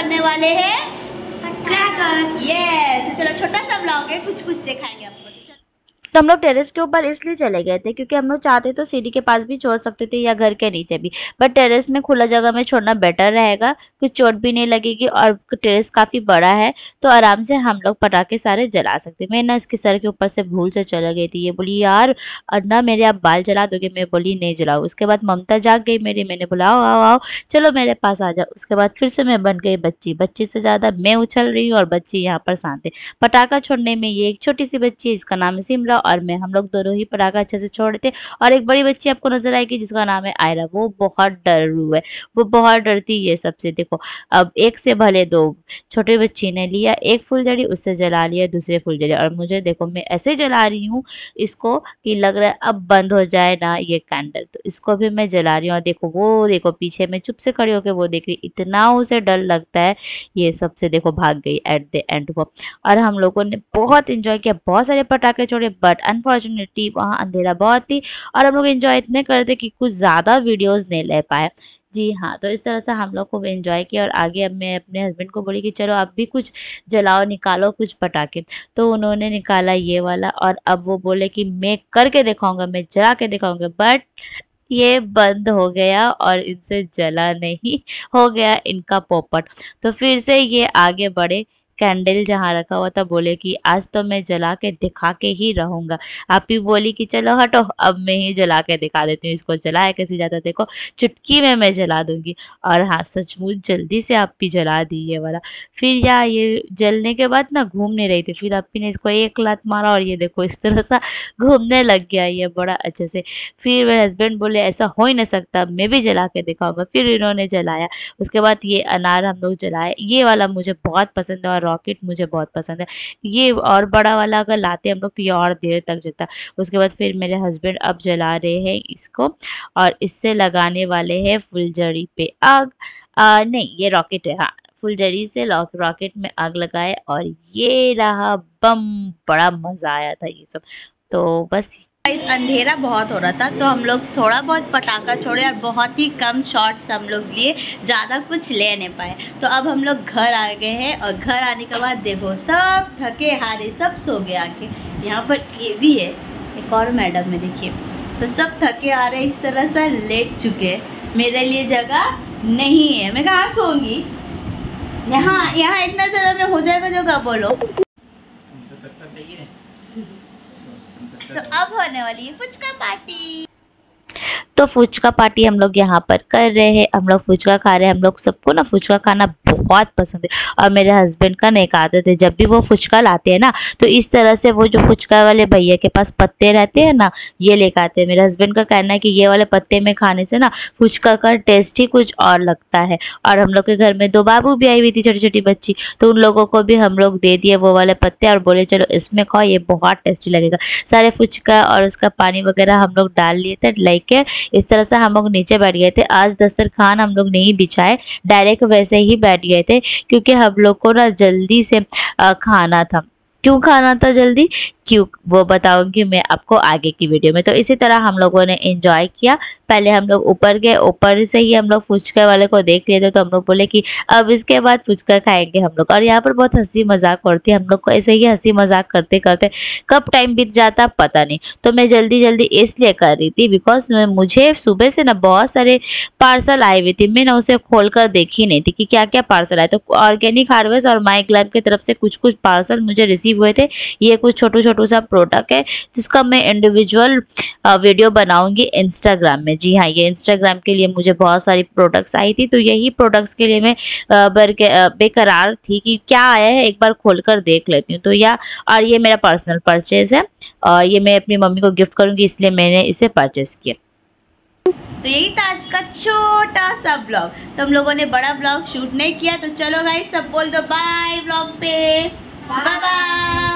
होने वाले हैं क्रैकर्स। यस, चलो छोटा सा ब्लॉग है, कुछ कुछ दिखाएंगे आपको। तो हम लोग टेरेस के ऊपर इसलिए चले गए थे क्योंकि हम लोग चाहते तो सीढ़ी के पास भी छोड़ सकते थे या घर के नीचे भी, बट टेरेस में खुला जगह में छोड़ना बेटर रहेगा, कुछ चोट भी नहीं लगेगी और टेरेस काफी बड़ा है तो आराम से हम लोग पटाखे सारे जला सकते। मैं ना इसके सर के ऊपर से भूल से चला गई थी, ये बोली यार अन्ना मेरे आप बाल जला दोगे, मैं बोली नहीं जलाओ। उसके बाद ममता जाग गई मेरी, मैंने बोला आओ आओ आओ चलो मेरे पास आ जाओ। उसके बाद फिर से मैं बन गई बच्ची, बच्ची से ज्यादा मैं उछल रही हूँ और बच्ची यहाँ पर शांत है। पटाखा छोड़ने में ये एक छोटी सी बच्ची है, इसका नाम है सिमरा और मैं, हम लोग दोनों ही पटाखा अच्छे से छोड़ थे। और एक बड़ी बच्ची आपको नजर आएगी जिसका नाम है आयरा, वो बहुत डरू है, वो बहुत डरती है सबसे। देखो अब एक से भले दो, छोटी बच्ची ने लिया एक फुलझड़ी, उससे जला लिया दूसरे फुलझड़ी और मुझे देखो मैं ऐसे जला रही हूँ इसको कि लग रहा है अब बंद हो जाए ना ये कैंडल, तो इसको भी मैं जला रही हूँ। और देखो वो देखो पीछे में चुप से खड़ी होकर वो देख रही, इतना उसे डर लगता है ये सबसे। देखो भाग गई एट द एंड वो। और हम लोगों ने बहुत इंजॉय किया, बहुत सारे पटाखे छोड़े, बट अनफॉर्चुनेटली वहाँ अंधेरा बहुत थी और हम लोग एंजॉय इतने करते कि कुछ ज्यादा वीडियोस नहीं ले पाए। जी हाँ, तो इस तरह से हम लोग को एंजॉय किया। और आगे अब मैं अपने हस्बैंड को बोली कि चलो आप भी कुछ जलाओ, निकालो कुछ पटाखे, तो उन्होंने निकाला ये वाला और अब वो बोले कि मैं करके दिखाऊंगा, मैं जला के दिखाऊंगा, बट ये बंद हो गया और इनसे जला नहीं, हो गया इनका पोपट। तो फिर से ये आगे बढ़े, कैंडल जहाँ रखा हुआ था बोले कि आज तो मैं जला के दिखा के ही रहूंगा। आप ही बोली कि चलो हटो अब मैं ही जला के दिखा देती हूँ इसको, जलाया कैसे जाता देखो, चुटकी में मैं जला दूंगी। और हाँ सचमुच जल्दी से आप ही जला दी ये वाला। फिर या ये जलने के बाद ना घूम नहीं रही थी, फिर अपी ने इसको एक लात मारा और ये देखो इस तरह सा घूमने लग गया ये बड़ा अच्छे से। फिर मेरे हस्बैंड बोले ऐसा हो ही नहीं सकता, मैं भी जला के दिखाऊंगा, फिर इन्होंने जलाया। उसके बाद ये अनार हम लोग जलाए, ये वाला मुझे बहुत पसंद है और रॉकेट मुझे बहुत पसंद है ये, और बड़ा वाला अगर लाते हम लोग तो ये और देर तक जलता। उसके बाद फिर मेरे हस्बैंड अब जला रहे हैं इसको और इससे लगाने वाले हैं फुलझड़ी पे आग। नहीं ये रॉकेट है, हाँ फुलझड़ी से रॉकेट में आग लगाए और ये रहा बम, बड़ा मजा आया था ये सब। तो बस इस अंधेरा बहुत हो रहा था तो हम लोग थोड़ा बहुत पटाखा छोड़े और बहुत ही कम शॉट्स हम लोग लिए, ज़्यादा कुछ ले नहीं पाए। तो अब हम लोग घर आ गए हैं और घर आने के बाद देखो सब थके हारे सब सो गए आके। यहाँ पर ये भी है एक और मैडम है देखिए, तो सब थके आ रहे इस तरह से लेट चुके। मेरे लिए जगह नहीं है, मैं कहाँ सोऊंगी, यहाँ यहाँ इतना जरा में हो जाएगा जगह बोलो। तो अब होने वाली है फुचका पार्टी। तो फुचका पार्टी हम लोग यहाँ पर कर रहे हैं, हम लोग फुचका खा रहे हैं। हम लोग सबको ना फुचका खाना बहुत पसंद है और मेरे हस्बैंड का एक आदत है, जब भी वो फुचका लाते हैं ना तो इस तरह से वो जो फुचका वाले भैया के पास पत्ते रहते हैं ना ये लेकर आते हैं। मेरे हस्बैंड का कहना है कि ये वाले पत्ते में खाने से ना फुचका का टेस्ट ही कुछ और लगता है। और हम लोग के घर में 2 बाबू भी आई हुई थी, छोटी छोटी बच्ची, तो उन लोगों को भी हम लोग दे दिए वो वाले पत्ते और बोले चलो इसमें खाओ ये बहुत टेस्टी लगेगा। सारे फुचका और उसका पानी वगैरह हम लोग डाल लिए थे लेके, इस तरह से हम लोग नीचे बैठ गए थे। आज दस्तरखान हम लोग नहीं बिछाए, डायरेक्ट वैसे ही बैठ गए थे क्योंकि हम लोग को ना जल्दी से खाना था। क्यों खाना था जल्दी, क्यों वो बताऊंगी मैं आपको आगे की वीडियो में। तो इसी तरह हम लोगों ने एंजॉय किया। पहले हम लोग ऊपर गए, ऊपर से ही हम लोग फुचका वाले को देख लिए थे तो हम लोग बोले कि अब इसके बाद फुचका खाएंगे हम लोग। और यहाँ पर बहुत हंसी मजाक होती है, हम लोग को ऐसे ही हंसी मजाक करते करते कब टाइम बीत जाता पता नहीं। तो मैं जल्दी जल्दी इसलिए कर रही थी बिकॉज मुझे सुबह से ना बहुत सारे पार्सल आए हुए थे, मैं ना उसे खोल कर देखी नहीं थी कि क्या क्या पार्सल आए। तो ऑर्गेनिक हार्वेस्ट और माई क्लब की तरफ से कुछ कुछ पार्सल मुझे रिसीव हुए थे। ये कुछ छोटू छोटू सा प्रोडक्ट है जिसका मैं इंडिविजुअल वीडियो बनाऊंगी इंस्टाग्राम में। जी हाँ, ये इंस्टाग्राम के लिए मुझे बहुत सारी प्रोडक्ट्स आई थी, तो यही प्रोडक्ट्स के लिए मैं बेकरार थी कि क्या आया है एक बार खोलकर देख लेती हूँ। तो और ये मेरा पर्सनल परचेज है और ये मैं अपनी मम्मी को गिफ्ट करूंगी इसलिए मैंने इसे परचेज किया। तो यही था आज का छोटा सा ब्लॉग। तो हम लोगों ने बड़ा ब्लॉग शूट नहीं किया, तो चलो गाइस सब बोल दो बाय ब्लॉग पे, बाय बाय।